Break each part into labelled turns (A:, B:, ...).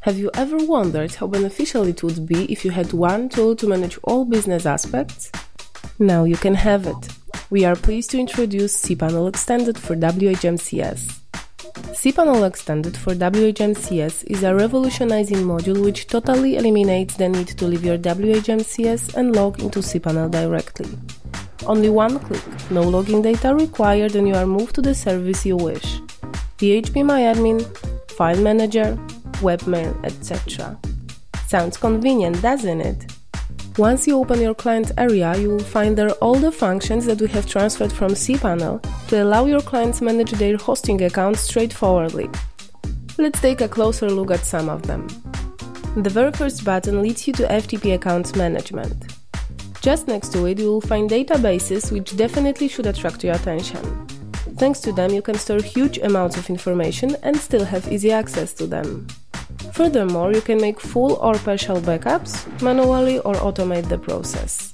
A: Have you ever wondered how beneficial it would be if you had one tool to manage all business aspects? Now you can have it. We are pleased to introduce cPanel Extended for WHMCS. cPanel Extended for WHMCS is a revolutionizing module which totally eliminates the need to leave your WHMCS and log into cPanel directly. Only one click, no login data required, and you are moved to the service you wish. PHPMyAdmin, File Manager, Webmail, etc. Sounds convenient, doesn't it? Once you open your client area, you will find there all the functions that we have transferred from cPanel to allow your clients manage their hosting accounts straightforwardly. Let's take a closer look at some of them. The very first button leads you to FTP Accounts Management. Just next to it, you will find databases which definitely should attract your attention. Thanks to them, you can store huge amounts of information and still have easy access to them. Furthermore, you can make full or partial backups, manually or automate the process.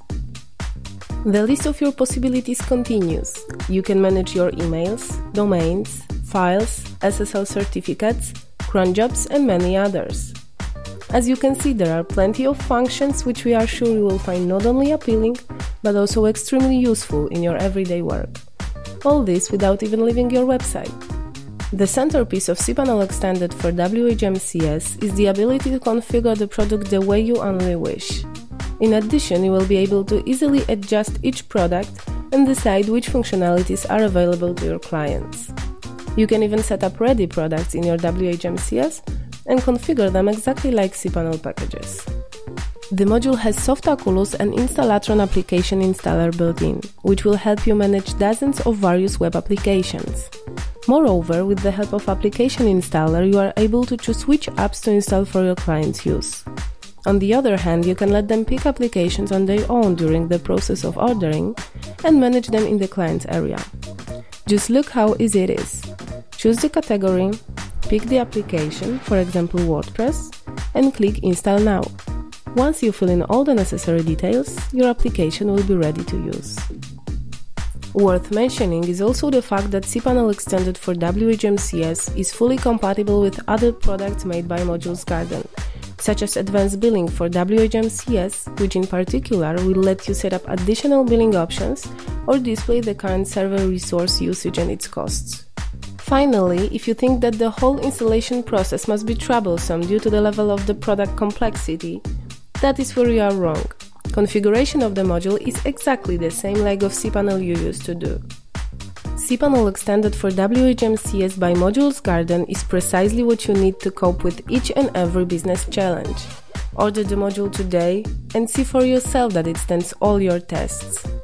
A: The list of your possibilities continues. You can manage your emails, domains, files, SSL certificates, cron jobs, and many others. As you can see, there are plenty of functions which we are sure you will find not only appealing, but also extremely useful in your everyday work. All this without even leaving your website. The centerpiece of cPanel Extended for WHMCS is the ability to configure the product the way you only wish. In addition, you will be able to easily adjust each product and decide which functionalities are available to your clients. You can even set up ready products in your WHMCS and configure them exactly like cPanel packages. The module has Softaculous and Installatron application installer built in, which will help you manage dozens of various web applications. Moreover, with the help of Application Installer, you are able to choose which apps to install for your clients' use. On the other hand, you can let them pick applications on their own during the process of ordering and manage them in the client's area. Just look how easy it is. Choose the category, pick the application, for example WordPress, and click Install Now. Once you fill in all the necessary details, your application will be ready to use. Worth mentioning is also the fact that cPanel Extended for WHMCS is fully compatible with other products made by ModulesGarden, such as Advanced Billing for WHMCS, which in particular will let you set up additional billing options or display the current server resource usage and its costs. Finally, if you think that the whole installation process must be troublesome due to the level of the product complexity, that is where you are wrong. Configuration of the module is exactly the same like of cPanel you used to do. cPanel Extended for WHMCS by ModulesGarden is precisely what you need to cope with each and every business challenge. Order the module today and see for yourself that it stands all your tests.